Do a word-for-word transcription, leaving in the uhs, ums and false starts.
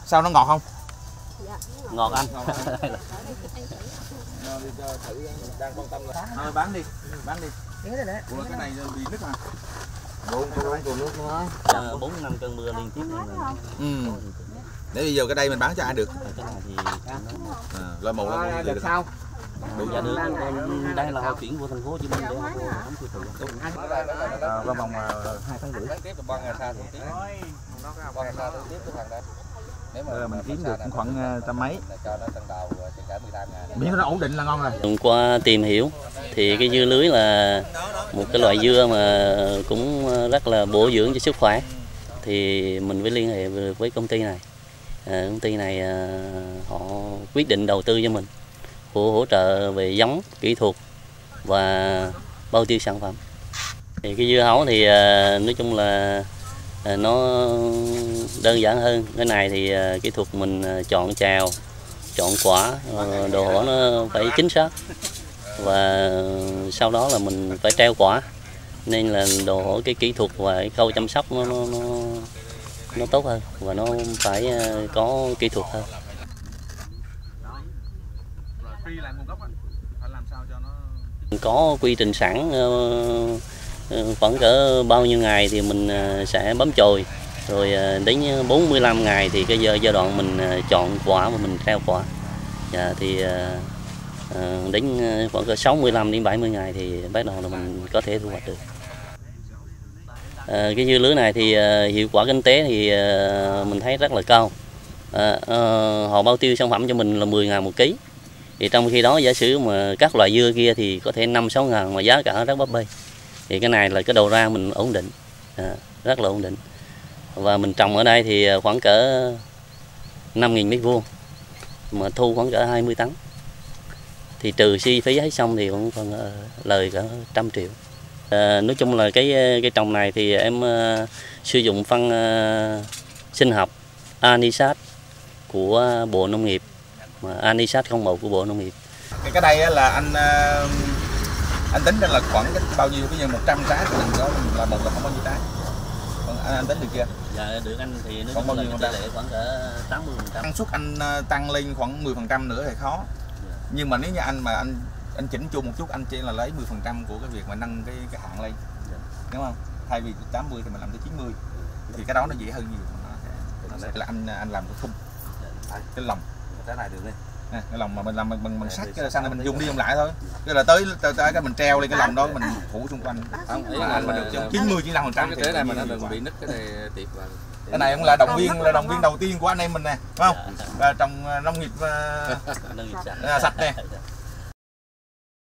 Sao nó ngọt không? Ngọt anh. Đang quan tâm là thôi bán đi, bán đi. Ủa, cái này bị nứt mà. Bốn con nước nữa. Bốn năm cơn mưa liên tiếp nên là... Ừ. Để bây giờ cái đây mình bán cho ai được? Cái này thì à, loại một loại một được sao? Đủ giá được. Đây là họ chuyển vô thành phố Hồ Chí Minh để họ đóng tiêu thụ. Qua vòng hai tháng rưỡi. Bây giờ mình kiếm được khoảng trăm mấy. Miễn nó ổn định là ngon rồi. Hôm qua tìm hiểu thì cái dưa lưới là một cái loại dưa mà cũng rất là bổ dưỡng cho sức khỏe. Thì mình mới liên hệ với công ty này. À, công ty này à, họ quyết định đầu tư cho mình, hỗ hỗ trợ về giống, kỹ thuật và bao tiêu sản phẩm. Thì cái dưa hấu thì à, nói chung là à, nó đơn giản hơn. Cái này thì à, kỹ thuật mình à, chọn chào, chọn quả, à, đồ hổ nó phải chính xác và sau đó là mình phải treo quả, nên là đồ hổ cái kỹ thuật và cái khâu chăm sóc nó nó, nó nó tốt hơn và nó phải có kỹ thuật hơn. Có quy trình sẵn, khoảng cỡ bao nhiêu ngày thì mình sẽ bấm chồi, rồi đến bốn mươi lăm ngày thì cái giai đoạn mình chọn quả và mình treo quả. Và thì đến khoảng cỡ sáu mươi lăm đến bảy mươi ngày thì bắt đầu là mình có thể thu hoạch được. À, cái dưa lưới này thì uh, hiệu quả kinh tế thì uh, mình thấy rất là cao. À, uh, họ bao tiêu sản phẩm cho mình là mười ngàn một ký. Thì trong khi đó giả sử mà các loại dưa kia thì có thể năm sáu ngàn mà giá cả rất bấp bênh. Thì cái này là cái đầu ra mình ổn định, à, rất là ổn định. Và mình trồng ở đây thì khoảng cỡ năm nghìn mét vuông mà thu khoảng cỡ hai mươi tấn. Thì trừ chi phí hết xong thì cũng còn uh, lời cả trăm triệu. À, nói chung là cái cái trồng này thì em uh, sử dụng phân uh, sinh học Anisat của Bộ Nông nghiệp, mà Anisat không một của Bộ Nông nghiệp. Cái cái đây là anh uh, anh tính ra là khoảng cái bao nhiêu, ví dụ một trăm trái thì mình có là một là không bao nhiêu trái. Còn anh, anh tính được chưa? Dạ được anh, thì nó còn bao nhiêu tỷ lệ khoảng cỡ tám mươi phần trăm. Năng suất anh uh, tăng lên khoảng mười phần trăm nữa thì khó. Dạ. Nhưng mà nếu như anh mà anh anh chỉnh chu một chút, anh chỉ là lấy mười phần trăm của cái việc mà nâng cái cái hạn lên, yeah. Đúng không? Thay vì tám mươi thì mình làm tới chín mươi, thì cái đó nó dễ hơn nhiều. Nó sẽ là anh anh làm cái khung, yeah. Cái lòng cái này được đi, à, cái lòng mà mình làm bằng bằng, bằng sắt, sang này mình dùng đi dùng lại thôi. Cái là tới tới, tới cái mình treo lên cái lòng đó mình phủ xung quanh, không ý là được chín mươi chín mươi lăm phần trăm. Cái này mà nó đừng bị nứt cái này tiệp vào. Cái này cũng là động viên, là động viên đầu tiên của anh em mình nè, đúng không? Là trồng nông nghiệp uh, sạch nè.